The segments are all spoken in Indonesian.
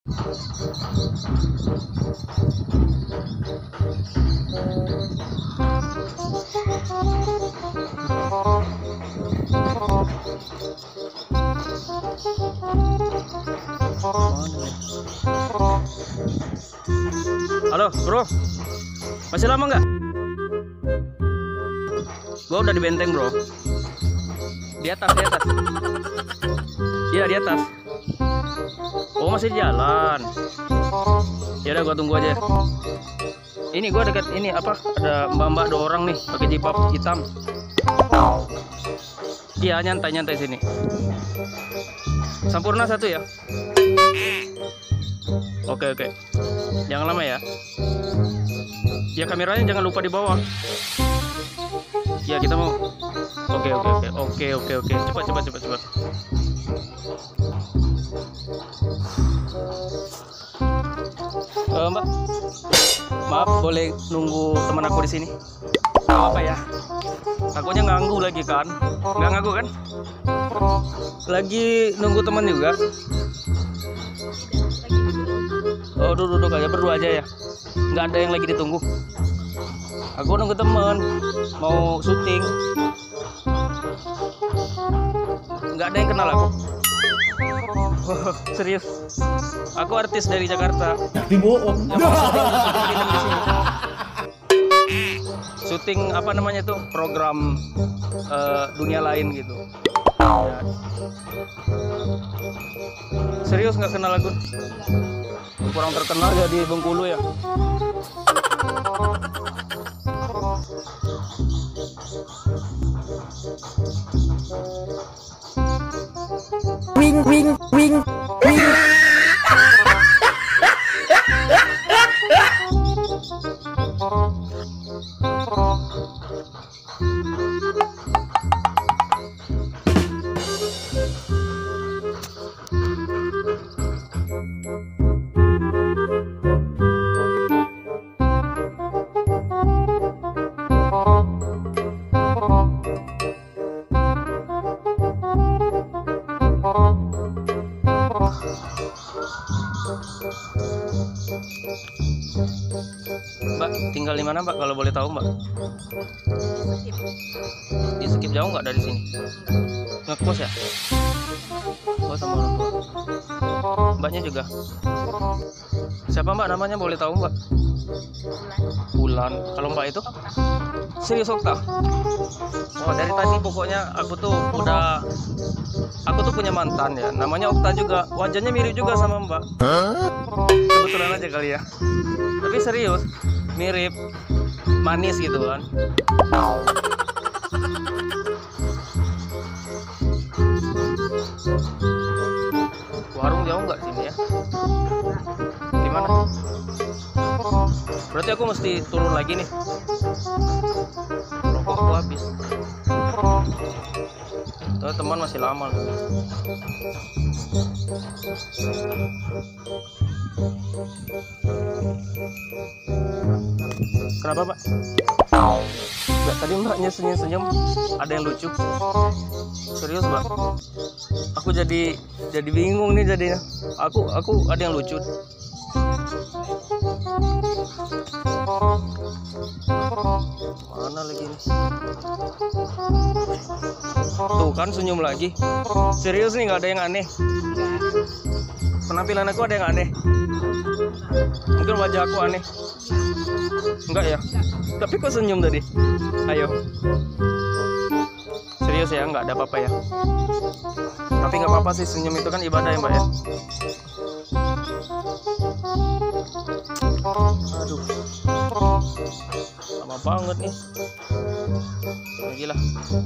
Halo bro, masih lama nggak? Gua udah di benteng bro. Di atas, di atas. Iya di atas. Oh masih di jalan. Ya udah gua tunggu aja. Ini gua dekat ini apa? Ada mbak-mbak 2 orang nih pakai jilbab hitam. Iya nyantai-nyantai sini. Sampurna 1 ya. Oke oke. Jangan lama ya. Ya kameranya jangan lupa di bawah. Ya kita mau. Oke. Cepat. Mbak, maaf boleh nunggu teman aku di sini? Gak apa ya? Takutnya ganggu lagi kan? Nggak ganggu kan? Lagi nunggu teman juga. Oh duduk aja, berdua aja ya. Nggak ada yang lagi ditunggu. Aku nunggu teman mau syuting. Nggak ada yang kenal aku. Oh, serius. Aku artis dari Jakarta. Tapi bohong. Yang mau syuting di sini. Syuting apa namanya tuh? Program dunia lain gitu. Ya. Serius nggak kenal aku? Kurang terkenal ya di Bengkulu ya. Wing. Mbak, tinggal di mana Mbak kalau boleh tahu Mbak? Di Skip jauh nggak dari sini? Ngekos ya? Oh sama orang tua. Mbaknya juga. Siapa Mbak namanya boleh tahu Mbak? Bulan. Kalau Mbak itu? Serius Okta? Oh dari tadi pokoknya aku tuh punya mantan ya. Namanya Okta juga. Wajahnya mirip juga sama Mbak. Kebetulan aja kali ya. Tapi serius, mirip, manis gitu kan. Warung jauh nggak sini ya? Gimana? Berarti aku mesti turun lagi nih. Rokok aku habis. Tuh, teman masih lama loh. Kenapa Pak? Enggak, tadi Mbaknya senyum-senyum ada yang lucu. Serius Mbak? Aku jadi bingung nih jadinya. Aku ada yang lucu. Mana lagi nih? Tuh kan senyum lagi. Serius nih nggak ada yang aneh. Penampilan aku ada yang aneh. Mungkin wajah aku aneh. Enggak ya? Tapi kok senyum tadi? Ayo. Serius ya, nggak ada apa-apa ya. Tapi nggak apa-apa sih, senyum itu kan ibadah ya Mbak ya. Aduh, lama banget nih. Lagi lah.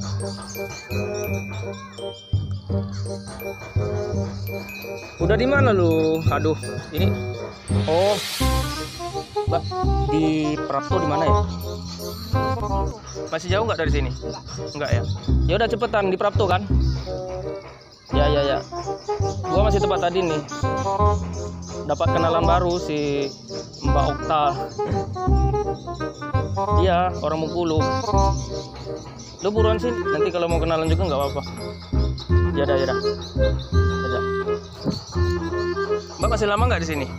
Udah di mana lu? Aduh, ini. Oh, Mbak, di Prapto di mana ya? Masih jauh nggak dari sini? Enggak ya? Ya udah cepetan di Prapto kan? Ya. Gua masih tempat tadi nih. Dapat kenalan baru si Mbak Okta. Iya, orang Bengkulu. Lu buruan sih, nanti kalau mau kenalan juga nggak apa-apa. Ya dah. Mbak Mbak masih lama nggak di sini?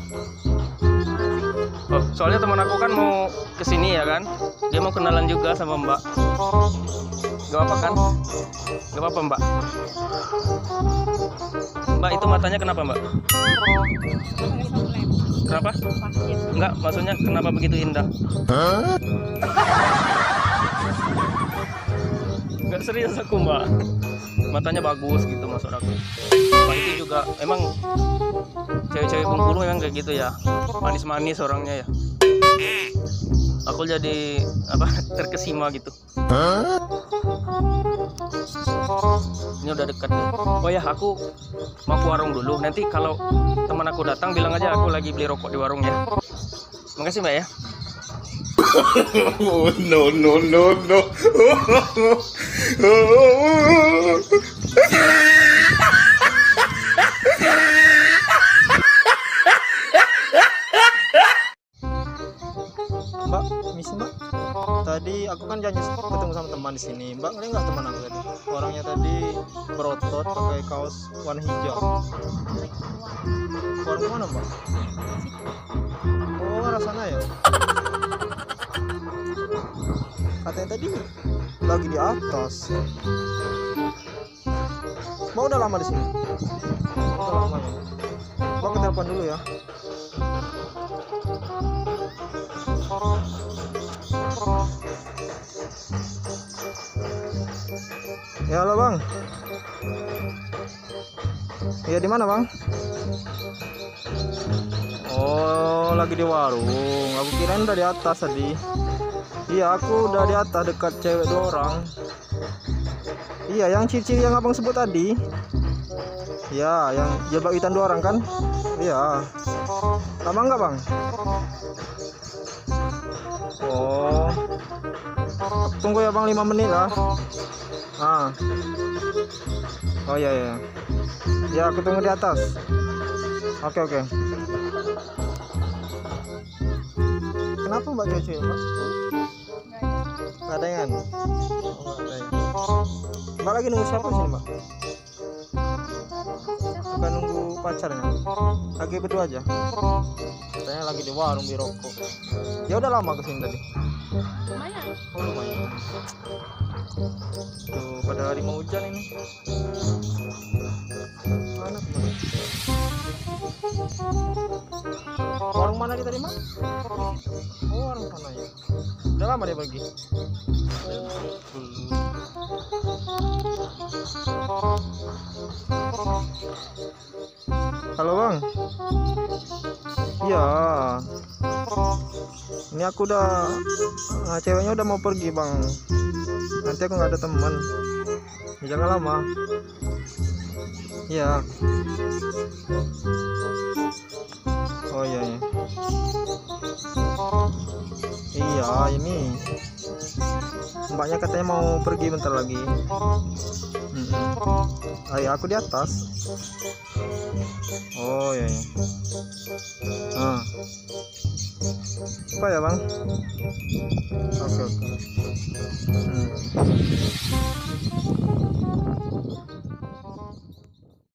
Oh, soalnya teman aku kan mau ke sini ya kan. Dia mau kenalan juga sama Mbak. Gak apa-apa kan? Gak apa-apa Mbak. Mbak itu matanya kenapa Mbak? Kenapa? Enggak, maksudnya kenapa begitu indah? Enggak, serius aku Mbak. Matanya bagus gitu maksud aku. Mbak itu juga emang cewek-cewek Bengkulu memang kayak gitu ya, manis-manis orangnya ya. Aku jadi apa terkesima gitu. Ini udah dekat nih. Oh ya, aku mau ke warung dulu. Nanti kalau teman aku datang bilang aja aku lagi beli rokok di warung ya. Makasih Mbak ya. No no no no. Mbak, misi Mbak. Tadi aku kan janji ketemu sama teman di sini. Mbak ngeliat nggak teman aku tadi? Orangnya tadi berotot pakai kaos warna hijau. Warung mana Mbak? Oh, arah sana ya. Katanya tadi lagi di atas. Mbak udah lama di sini? Udah lama ya. Mbak ke telepon dulu ya. Ya halo Bang. Iya di mana Bang? Oh lagi di warung. Aku kirain udah di atas tadi. Iya aku udah di atas dekat cewek 2 orang. Iya yang ciri-ciri yang abang sebut tadi. Iya yang jilbab hitam 2 orang kan? Iya. Lama nggak Bang? Oh. Tunggu ya Bang 5 menit lah. Ah. Oh iya ya. Ya aku tunggu di atas. Oke. Kenapa Mbak cucu Mbak? Gak ada yang. Mbak lagi nunggu siapa sih Mbak? Bukan nunggu pacarnya. Lagi berdua aja. Katanya lagi di warung di rokok. Ya udah lama kesini tadi. Lumayan. Oh lumayan. Tuh pada hari mau hujan ini. Mana teman? Warung mana dia tadi Mak? Oh warung sana ya. Udah lama dia pergi. Halo Bang. Iya. Ini aku udah ceweknya udah mau pergi Bang. Nanti aku nggak ada teman. Jangan lama. Iya. Oh iya. Iya ini. Mbaknya katanya mau pergi bentar lagi. Ayo aku di atas. Oh iya. Apa ya Bang? Oke.